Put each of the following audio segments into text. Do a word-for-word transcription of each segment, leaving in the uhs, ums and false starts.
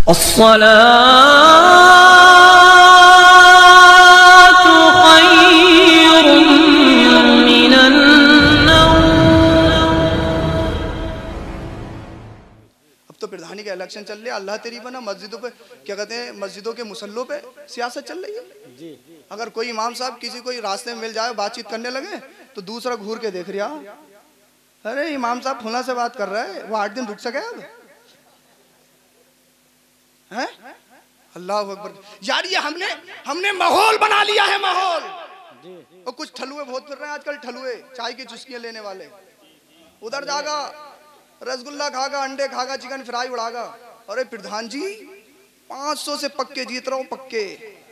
तो प्रधानी का इलेक्शन चल रहा है, अल्लाह तेरी बना मस्जिदों पे क्या कहते हैं, मस्जिदों के मुसल्लों पे सियासत चल रही है जी। अगर कोई इमाम साहब किसी कोई रास्ते में मिल जाए, बातचीत करने लगे तो दूसरा घूर के देख रहा, अरे इमाम साहब फुला से बात कर रहा है, वो आठ दिन रुक सके अब है? अल्लाह अकबर यार, ये हमने हमने माहौल बना लिया है, माहौल। और कुछ ठलुए बहुत फिर रहे हैं आजकल, ठलुए चाय की चुस्कियां लेने वाले, उधर जागा रसगुल्ला खागा, अंडे खागा, चिकन फ्राई उड़ागा। अरे प्रधान जी पाँच सौ से पक्के जीत रहा हूँ, पक्के।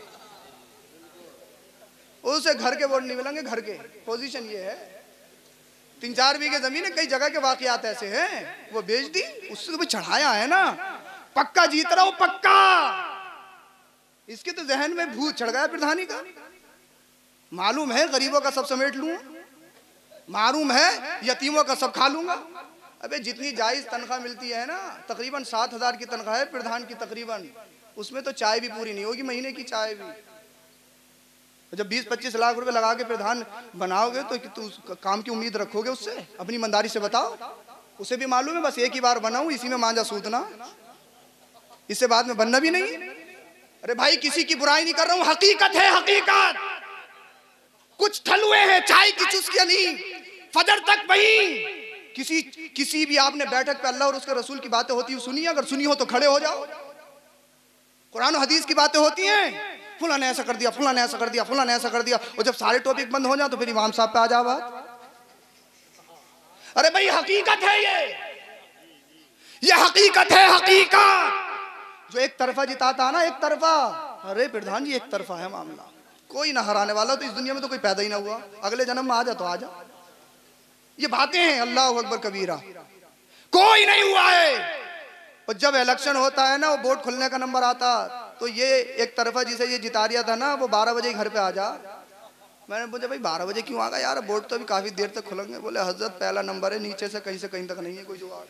उसे घर के वोट नहीं मिलेंगे, घर के। पोजीशन ये है, तीन चार बीघे जमीन है, कई जगह के वाकयात ऐसे हैं, वो बेच दी, उससे तो भी चढ़ाया है ना, पक्का जीत रहा हूँ, पक्का। इसके तो जहन में भूत चढ़ गया प्रधानी का। मालूम है गरीबों का सब समेट लूं, मालूम है यतीमों का सब खा लूंगा। अबे जितनी जायज तनख्वाह मिलती है ना, तकरीबन सात हजार की तनख्वाह है प्रधान की तकरीबन, उसमें तो चाय भी पूरी नहीं होगी, महीने की चाय भी। जब बीस पच्चीस लाख रुपए लगा के प्रधान बनाओगे तो तू काम की उम्मीद रखोगे उससे? अपनी ईमानदारी से बताओ। उसे भी मालूम है बस एक ही बार बनाऊं, इसी में मांझा सूतना, इससे बाद में बनना भी नहीं। अरे भाई किसी की बुराई नहीं कर रहा हूं, हकीकत है, हकीकत। कुछ ठलुए हैं, चाय की चुस्कियां नहीं, फजर तक वही। किसी किसी भी आपने बैठक पे अल्लाह और उसके रसूल की बातें होती है सुनी? अगर सुनी हो तो खड़े हो जाओ। कुरान और हदीस की बातें होती हैं, फुला ने ऐसा कर दिया, फुला ने ऐसा कर दिया, फुला ने ऐसा कर दिया, और जब सारे टॉपिक बंद हो जाए तो फिर इमाम साहब पे आ जाओ बात। अरे भाई हकीकत है ये, ये हकीकत है, हकीकत। जो एक तरफा जिताता है ना, एक तरफा, अरे प्रधान जी एक तरफा है मामला, कोई ना हराने वाला तो इस दुनिया में तो कोई पैदा ही ना हुआ, अगले जन्म में आ जा तो आ जा। ये बातें हैं, अल्लाह अकबर कबीरा, कोई नहीं हुआ है। और जब इलेक्शन होता है ना, वो वोट खुलने का नंबर आता तो ये एक तरफा जिसे ये जिता दिया था ना, वो बारह बजे घर पे आ जा। मैंने पूछा भाई बारह बजे क्यों आ गया यार, वोट तो अभी काफी देर तक खुलेंगे। बोले हजरत पहला नंबर है, नीचे से कहीं से कहीं तक नहीं है कोई जुगाड़,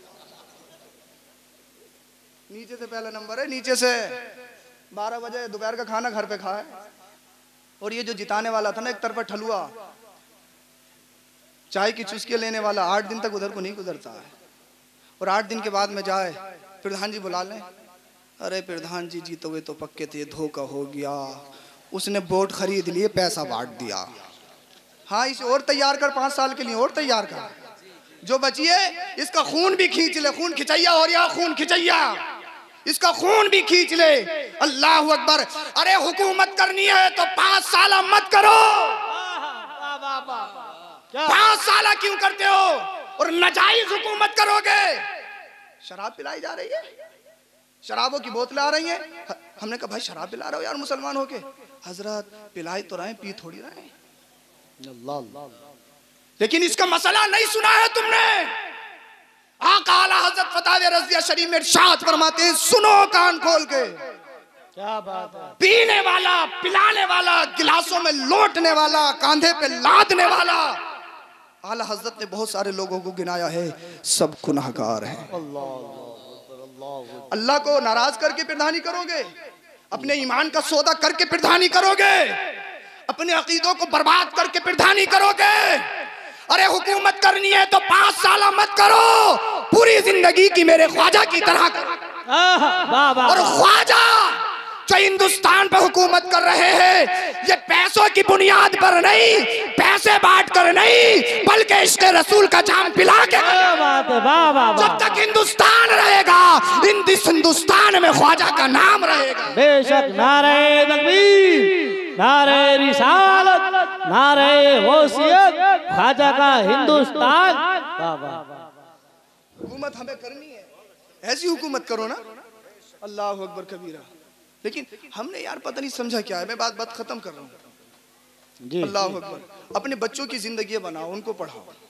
नीचे से पहला नंबर है, नीचे से। बारह बजे दोपहर का खाना घर पे खाए। और ये जो जिताने वाला था ना, एक तरफा ठलुआ, चाय की चुस्कियां लेने वाला, आठ दिन तक उधर को नहीं गुजरता है। और आठ दिन के बाद में जाए प्रधान जी बुला लें, अरे प्रधान जी जीतोगे तो पक्के थे, धोखा हो गया, उसने वोट खरीद लिए, पैसा बांट दिया। हाँ इसे और तैयार कर, पांच साल के लिए और तैयार कर, जो बची है इसका खून भी खींच ले, खून खिंचैया हो रहा, खून खिंचैया, इसका खून भी खींच ले। अल्लाह अकबर। अरे हुकूमत करनी है तो पांच साल मत करो, पांच साल क्यों करते हो? और नाजायज हुकूमत करोगे। शराब पिलाई जा रही है, शराबों की बोतलें आ रही हैं। हमने कहा भाई शराब पिला रहे हो यार मुसलमान होके? हजरत पिलाई तो रहे, पी थोड़ी रहे। लेकिन इसका मसला नहीं सुना है तुमने। आका आला हजरत फताह रज़िया शरीफ में इरशाद फरमाते हैं, सुनो कान खोल के, क्या बात है। पीने वाला, पिलाने वाला, गिलासों में लोटने वाला, कांधे पे लादने वाला, आला हजरत ने बहुत सारे लोगों को गिनाया है, सब गुनाहगार हैं। अल्लाह को नाराज करके प्रधानी करोगे, अपने ईमान का सौदा करके प्रधानी करोगे, अपने अकीदों को बर्बाद करके प्रधानी करोगे। अरे हुकूमत करनी है तो पांच साल मत करो, पूरी जिंदगी की मेरे ख्वाजा की तरह करो। और ख्वाजा जो हिंदुस्तान पे हुकूमत कर रहे हैं, ये पैसों की बुनियाद पर नहीं, पैसे बांट कर नहीं, बल्कि इश्क़ रसूल का जाम पिला के। जब तक हिंदुस्तान रहेगा, इस हिंदुस्तान में ख्वाजा का नाम रहेगा। बेशक। नारे तकबीर, नारे रिसालत, नारे गौसियत, ख्वाजा का हिंदुस्तान। हुकूमत हमें करनी है, ऐसी हुकूमत करो ना। अल्लाह अकबर कबीरा। लेकिन हमने यार पता नहीं समझा क्या है। मैं बात बात खत्म कर रहा हूँ। अल्लाह अकबर। अपने बच्चों की जिंदगी बनाओ, उनको पढ़ाओ।